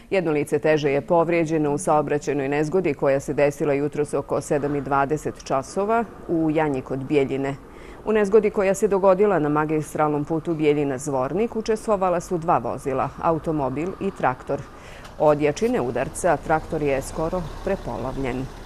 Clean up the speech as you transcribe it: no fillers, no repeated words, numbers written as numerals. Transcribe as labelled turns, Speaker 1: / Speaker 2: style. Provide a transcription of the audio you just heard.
Speaker 1: Jedno lice teže je povrijeđeno u saobraćajnoj nezgodi koja se desila jutros oko 7:20 časova u Janji kod Bjeljine. U nezgodi koja se dogodila na magistralnom putu Bjeljina-Zvornik učestvovala su 2 vozila, automobil i traktor. Od jačine udarca traktor je skoro prepolovljen.